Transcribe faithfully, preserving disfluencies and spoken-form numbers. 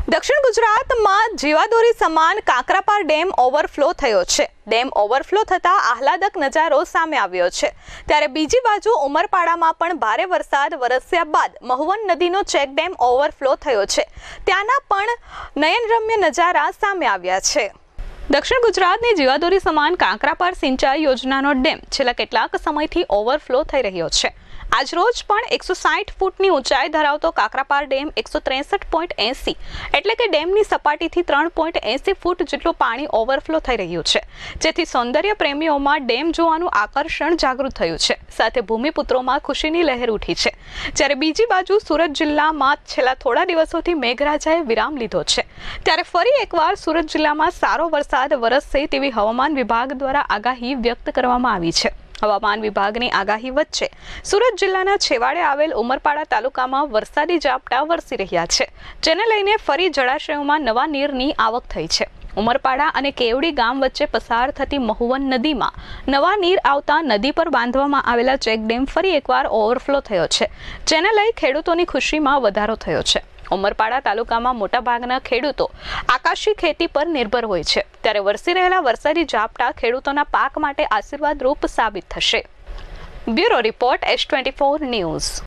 દક્ષિણ ગુજરાતમાં જીવાદોરી સમાન કાકરાપાર ડેમ ઓવરફ્લો થયો છે। ડેમ ઓવરફ્લો થતા આહલાદક નજારો સામે આવ્યો છે, ત્યારે બીજી બાજુ ઉમરપાડામાં પણ ભારે વરસાદ વરસ્યા બાદ મહુવન નદીનો ચેક ડેમ ઓવરફ્લો થયો છે। ત્યાંના પણ નયનરમ્ય નજારા સામે આવ્યા છે। દક્ષિણ ગુજરાતની જીવાદોરી સમાન કાકરાપાર સિંચાઈ યોજનાનો ડેમ છેલ્લા કેટલાક સમયથી ઓવરફ્લો થઈ રહ્યો છે। આજ રોજ પણ એકસો સાઠ ફૂટની ઊંચાઈ ધરાવતો કાકરાપાર ડેમ એકસો ત્રેસઠ પોઈન્ટ એસી એટલે કે ડેમની સપાટીથી ત્રણ પોઈન્ટ એસી ફૂટ જેટલું પાણી ઓવરફ્લો થઈ રહ્યું છે, જેથી સૌંદર્ય પ્રેમીઓમાં ડેમ જોવાનું આકર્ષણ જાગૃત થયું છે, સાથે ભૂમિપુત્રોમાં ખુશીની લહેર ઉઠી છે। જ્યારે બીજી બાજુ સુરત જિલ્લામાં છેલ્લા થોડા દિવસોથી મેઘરાજાએ વિરામ લીધો છે, ત્યારે ફરી એકવાર સુરત જિલ્લામાં સારો વરસાદ વરસશે તેવી હવામાન વિભાગ દ્વારા આગાહી વ્યક્ત કરવામાં આવી છે। હવામાન વિભાગની આગાહી વચ્ચે સુરત જિલ્લાના છેવાડે આવેલ ઉમરપાડા તાલુકામાં વરસાદી ઝાપટા વરસી રહ્યા છે, જેને લઈને ફરી જળાશયોમાં નવા નીરની આવક થઈ છે। ઉમરપાડા અને કેવડી ગામ વચ્ચે પસાર થતી મહુવન નદીમાં નવા નીર આવતા નદી પર બાંધવામાં આવેલા ચેક ડેમ ફરી એકવાર ઓવરફ્લો થયો છે, જેને લઈ ખેડૂતોની ખુશીમાં વધારો થયો છે। ઉમરપાડા તાલુકામાં મોટાભાગના ખેડૂતો આકાશી ખેતી પર નિર્ભર હોય છે, ત્યારે વરસી રહેલા વરસાદી ઝાપટા ખેડૂતોના પાક માટે આશીર્વાદરૂપ સાબિત થશે। Bureau report S twenty four news.